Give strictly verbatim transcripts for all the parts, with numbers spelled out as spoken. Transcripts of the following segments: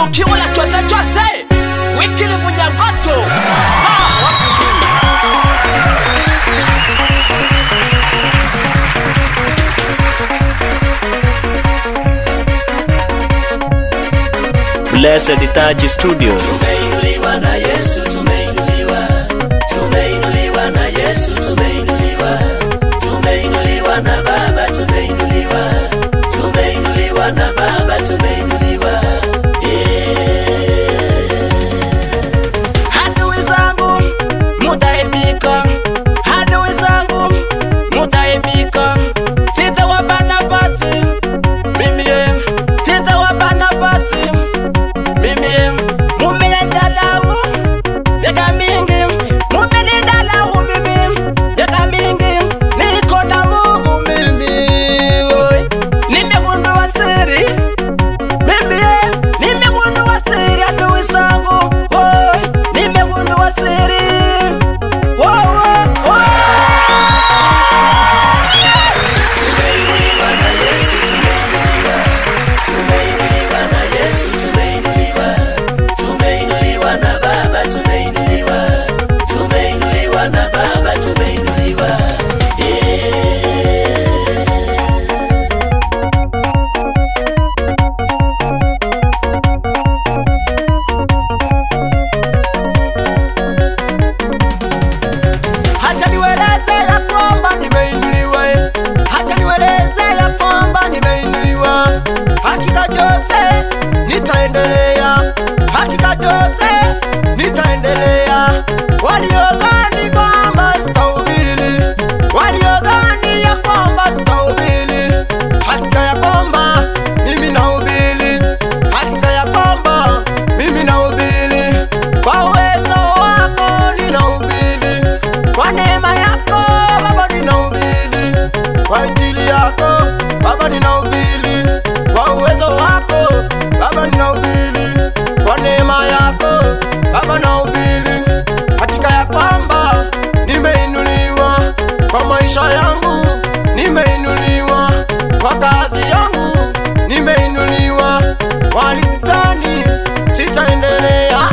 tukiwa la chose chose wikili Bunyangoto. Blessed Touch Studios. Tumeinuliwa na Yesu, tumeinuliwa. Tumeinuliwa na Yesu, tumeinuliwa. Tumeinuliwa na Baba, tumeinuliwa. Tumeinuliwa na Baba, tumeinuliwa. Adui zangu mutaibika, adui zangu mutaibika. Sitawapa nafasi mimi, sitawapa nafasi mimi. Mumendalau miaka mingi, mumendalau mimi miaka mingi. Niko na Mungu mimi, nimegundua siri mimi, nimegundua siri adui zangu, nimegundua siri. Tumeinuliwa na Yesu, tumeinuliwa. Tumeinuliwa na Yesu, tumeinuliwa. Tumeinuliwa na Baba, tumeinuliwa. Tumeinuliwa na Baba, tumeinuliwa. Hacha niweleze ya kwamba nimeinuliwa, hacha niweleze ya kwamba nimeinuliwa. Hakika Jose nitaendelea, hakika Jose nitaendelea. Waliodhani kwamba sitahubiri, waliodhani ya kwamba sitahubiri, hakika ya kwamba mimi nahubiri, hakika ya kwamba mimi nahubiri. Kwa uwezo wako ninahubiri, kwa neema yako Baba ninahubiri, kwa injili yako Baba ninahubiri, kwa uwezo wako Baba ninahubiri, kwa neema yako Baba nahubiri. Hakika ya kwamba nimeinuliwa, kwa maisha yangu nimeinuliwa, kwa kazi yangu nimeinuliwa. Walidhani sitaendelea,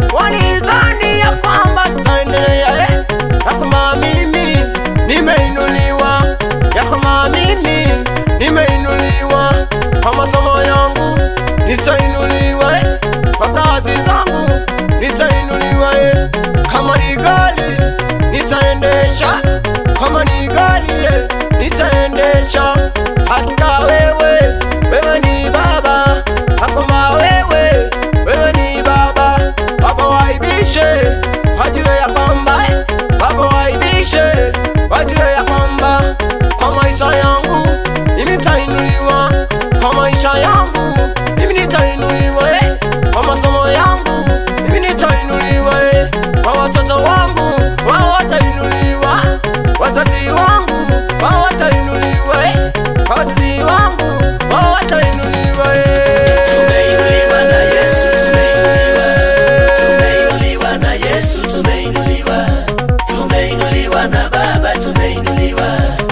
walidhani ya kwamba sitaendelea, eh? Ya kwamba mimi nimeinuliwa, ya kwamba mimi nimeinuliwa. Kwa masomo yangu nitainuliwa, eh? Kwa kazi zangu nitainuliwa, eh? Kama ni gari nitaendesha, kama ni gari eh, nitaendesha. Hakika wewe, wewe ni Baba, hakika wewe, wewe ni Baba. Baba waibishe wajue ya kwamba, Baba waibishe wajue ya kwamba kwa maisha yangu mimi nitainuliwa, kwa maisha yangu mimi nitainuliwa, eh? Kwa masomo yangu mimi nitainuliwa, eh? Kwa watoto wangu wao watainuliwa, wazazi wangu wao watainuliwa, eh? Kwa wazazi wangu wao watainuliwa, eh? Tumeinuliwa na Yesu, tumeinuliwa. Tumeinuliwa na Yesu, tumeinuliwa. Tumeinuliwa na Baba, tumeinuliwa.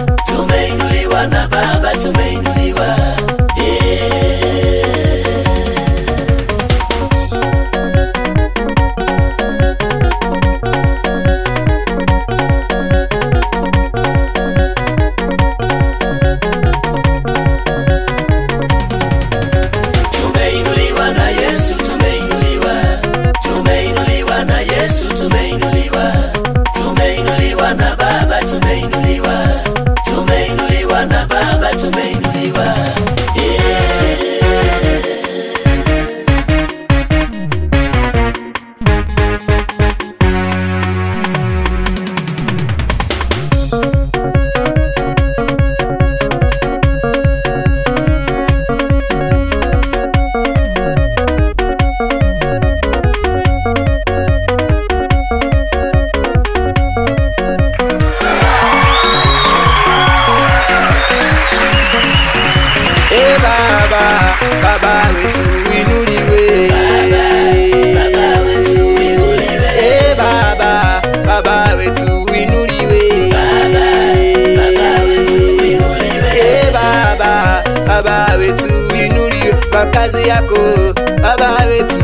Tumeinuliwa na Baba, tumeinuliwa. Tumeinuliwa na Yesu, tumeinuliwa. Tumeinuliwa na Yesu, tumeinuliwa. Tumeinuliwa na Baba, tumeinuliwa. Tumeinuliwa na Baba, tumeinuliwa. Eh Baba, Baba wetu inuliwe. Baba wetu inuliwe. Eh Baba, Baba wetu inuliwe. Baba wetu inuliwe. Eh Baba, Baba wetu inuliwe. Kwa kazi yako Baba wetu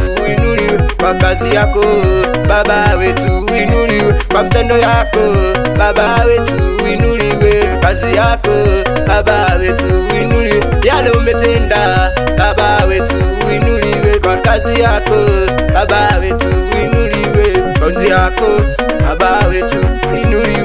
kwa kazi yako Baba wetu uinuliwe, kwa mtendo yako Baba wetu uinuliwe, kazi yako Baba wetu uinuliwe, yale umetenda Baba wetu uinuliwe, kwa kazi yako Baba wetu uinuliwe, kazi yako Baba wetu uinuliwe.